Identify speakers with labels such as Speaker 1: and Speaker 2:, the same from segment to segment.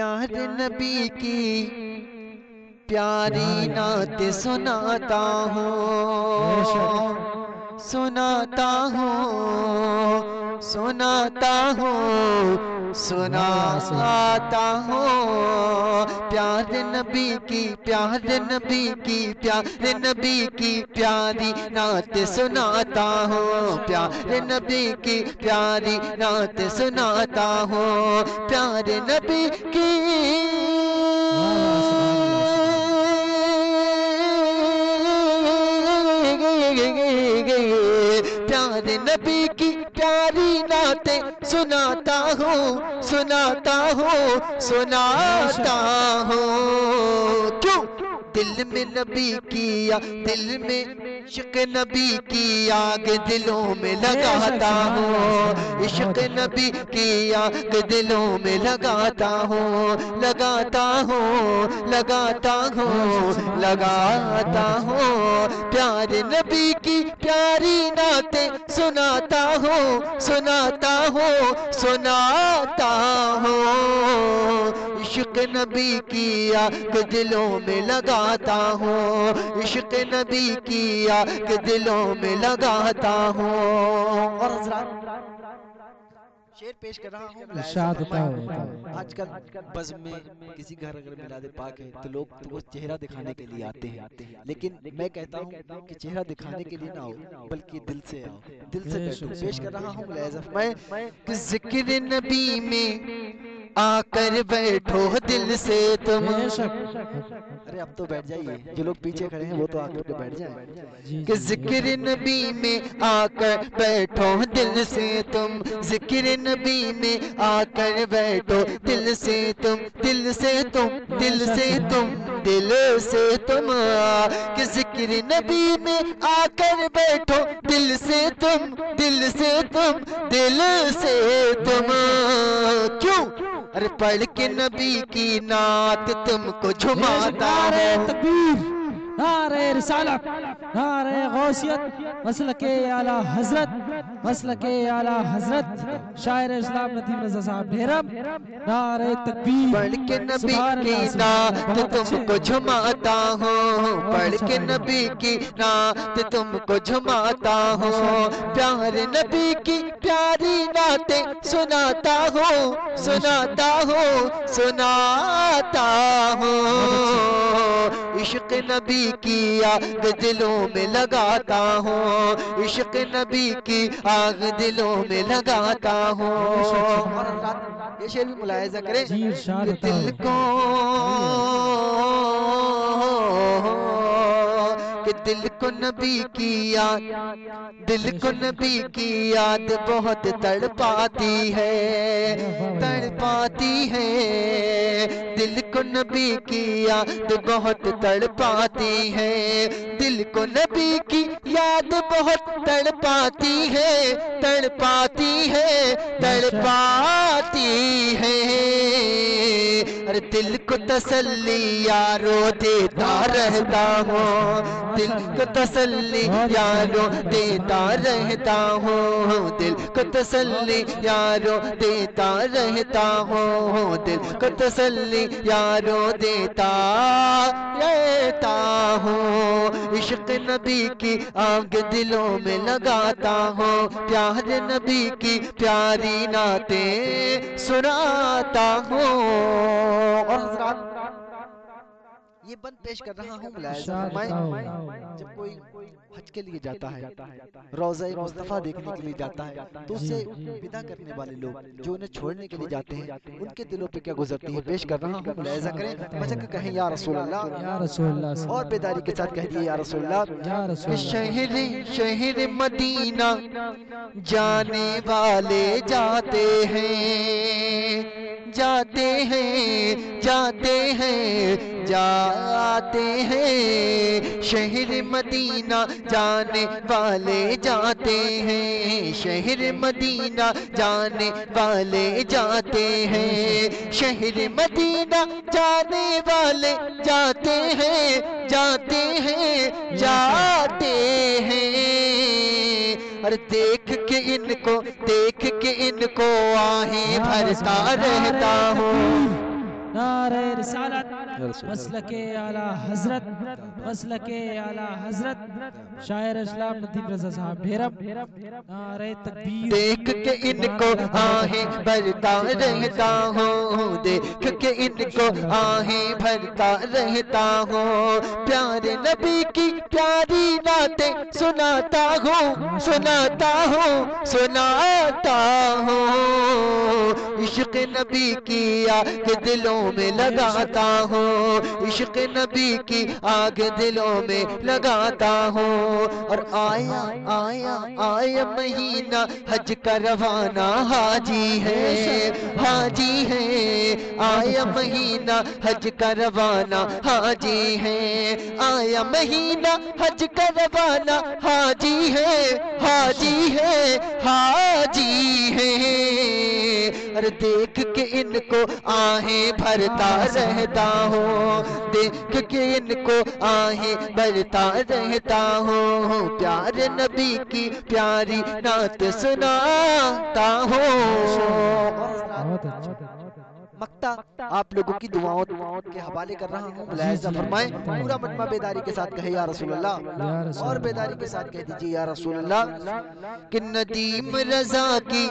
Speaker 1: پیار نبی کی پیاری نعت سناتا ہوں، سناتا ہوں، سناتا ہوں، سناتا ہوں، پیار نبی کی، پیار نبی کی، پیار نبی کی پیاری نعت سناتا ہوں، پیار نبی کی پیاری نعت سناتا ہوں، پیار نبی کی پیارے نبی کی پیاری نعتیں سناتا ہوں، سناتا ہوں، سناتا ہوں، کیوں دل میں نبی کی دل میں عشق نبی کی آگ دلوں میں لگاتا ہوں، عشق نبی کی آگ دلوں میں لگاتا ہوں، لگاتا ہوں، لگاتا ہوں، لگاتا ہوں، پیارے نبی کی پیاری نعتیں سناتا ہوں، سناتا ہوں، سناتا ہوں، عشق نبی کی آگ دلوں میں لگاتا ہوں، عشق نبی کی آگ دلوں میں لگاتا ہوں۔ اور حضرات شعر پیش کر رہا ہوں، آج کل بزم میں کسی گھر اگر میلاد پاک ہے تو لوگ تو وہ چہرہ دکھانے کے لیے آتے ہیں، لیکن میں کہتا ہوں کہ چہرہ دکھانے کے لیے نہ آؤ بلکہ دل سے آؤ، دل سے بیٹھو۔ پیش کر رہا ہوں ملاحظہ فرمائیں کہ ذکر نبی میں آ کر بیٹھو دل سے تم، ارے اب تو بیٹھ جائیے، جو لوگ پیچھے کھڑے ہیں وہ تو آ کر کے بیٹھ جائیں، کہ ذکر نبی میں آ کر بیٹھو دل سے تم، ذکر نبی میں آ کر بیٹھو دل سے تم، دل سے تم، دل سے تم، دل سے تم، کہ ذکر نبی میں آ کر بیٹھو دل سے تم، دل سے تم، دل سے تم، کیوں ارے پڑھ کے نبی کی نعت تم کو جھماتا ہے،
Speaker 2: نعرہ رسالت، نعرہ غوثیت، مسلک اعلیٰ حضرت، مسلک اعلیٰ حضرت شاعر اسلام ندیم رضا صاحب بھیرم، نعرہ تکبیر،
Speaker 1: پڑھ کے نبی
Speaker 2: سبحان
Speaker 1: کی
Speaker 2: اللہ، سبحان
Speaker 1: نعت
Speaker 2: اللہ، بہت
Speaker 1: تم کو
Speaker 2: اچھے،
Speaker 1: جھماتا ہوں،
Speaker 2: بہت
Speaker 1: پڑھ
Speaker 2: اچھا
Speaker 1: کے
Speaker 2: بھائی،
Speaker 1: نبی کی نعت تم کو جھماتا ہوں، پیارے نبی کی پیاری نعتیں سناتا ہوں، سناتا ہوں، سناتا ہوں، عشق نبی کی آگ دلوں میں لگاتا ہوں، عشق نبی کی آگ دلوں میں لگاتا ہوں۔ اور حضرات یہ شعر بھی ملاحظہ کریں
Speaker 2: جی ارشاد
Speaker 1: کہ
Speaker 2: عطا
Speaker 1: دل
Speaker 2: ہو،
Speaker 1: کو کہ دل کو نبی کی یاد، دل کو نبی کی یاد بہت تڑپاتی ہے، تڑپاتی ہے، دل کو نبی کی یاد بہت تڑپاتی ہے، دل کو نبی کی یاد بہت تڑپاتی ہے، تڑپاتی ہے، تڑپاتی ہے، ارے دل کو تسلی یارو دیتا رہتا ہوں، دل کو تسلی یارو دیتا رہتا ہوں، دل کو تسلی یارو دیتا رہتا ہوں، دل کو تسلی یارو دیتا رہتا ہوں، عشق نبی کی آگ دلوں میں لگاتا ہوں، پیار نبی کی پیاری نعتیں سناتا ہوں۔ اور حضرات یہ بند پیش کر رہا ہوں، ملاحظہ فرمائیں جب کوئی حج کے لیے جاتا ہے، روضہ مصطفیٰ دیکھنے کے لیے جاتا ہے، تو اسے ودا کرنے والے لوگ جو انہیں چھوڑنے کے لیے جاتے ہیں ان کے دلوں پہ کیا گزرتی ہے، پیش کر رہا ہوں، ملاحظہ کریں، بجا کہ کہیں یا رسول اللہ،
Speaker 2: یا رسول اللہ،
Speaker 1: اور بیداری کے ساتھ کہہ دیے یا رسول اللہ،
Speaker 2: یا
Speaker 1: کہ
Speaker 2: رسول اللہ،
Speaker 1: شہر مدینہ جانے والے جاتے ہیں، جاتے ہیں، جاتے ہیں، جاتے ہیں، شہر مدینہ جانے والے جاتے ہیں، شہر مدینہ جانے والے جاتے ہیں، شہر مدینہ جانے والے جاتے ہیں، جاتے ہیں، جاتے ہیں، اور دیکھ کے ان کو، دیکھ کے ان کو آہیں بھرتا رہتا ہوں،
Speaker 2: نعرہ رسالت مسلک اعلی حضرت مسلک اعلی حضرت شاعر اسلام ندیم رضا صاحب بھیرم نعرہ تکبیر
Speaker 1: دیکھ کے ان کو آہیں بھرتا رہتا ہوں دیکھ کے ان کو آہیں بھرتا رہتا ہوں پیارے نبی کی پیاری نعتیں سناتا ہوں سناتا ہوں سناتا ہوں عشق نبی کی آگ دلوں میں لگاتا ہوں عشق نبی کی آگ دلوں میں لگاتا ہوں اور آیا آیا آیا مہینہ حج کا روانہ حاجی ہے حاجی ہے آیا مہینہ حج کا روانہ حاجی ہے آیا مہینہ حج کا روانہ حاجی ہے حاجی ہے حاجی ہے اور دیکھ کے ان کو آہیں بھرتا رہتا ہوں دیکھ کے ان کو آہیں بھرتا رہتا ہوں پیارے نبی کی پیاری نعت سناتا ہوں
Speaker 2: بہت اچھا
Speaker 1: مقطع آپ لوگوں کی دعاؤں کے حوالے کر رہا ہوں ملاحظہ فرمائیں پورا مجمع بیداری کے ساتھ کہے یا رسول اللہ اور بیداری کے ساتھ کہہ دیجئے یا رسول اللہ کہ ندیم رضا کی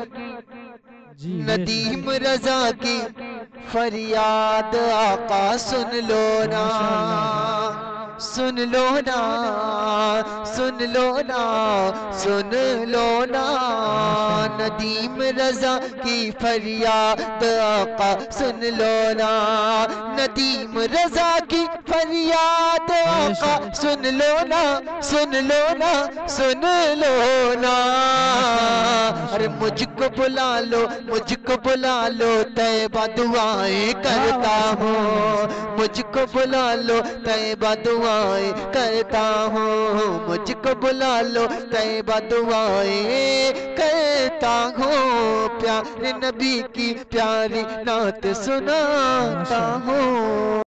Speaker 1: ندیم رضا کی فریاد آقا سن لو نا سن لو نا سن لو نا سن لو نا ندیم رضا کی فریاد آقا سن لو نا ندیم رضا کی فریاد آقا سن لو نا سن لو نا سن لو نا ارے مجھ کو بلا لو مجھ کو بلا لو طیبہ دعائیں کرتا ہوں مجھ کو بلا لو طیبہ دعائیں کرتا ہوں مجھ کو بلا لو طیبہ دعائیں کرتا ہوں پیارے نبی کی پیاری نعت سناتا ہوں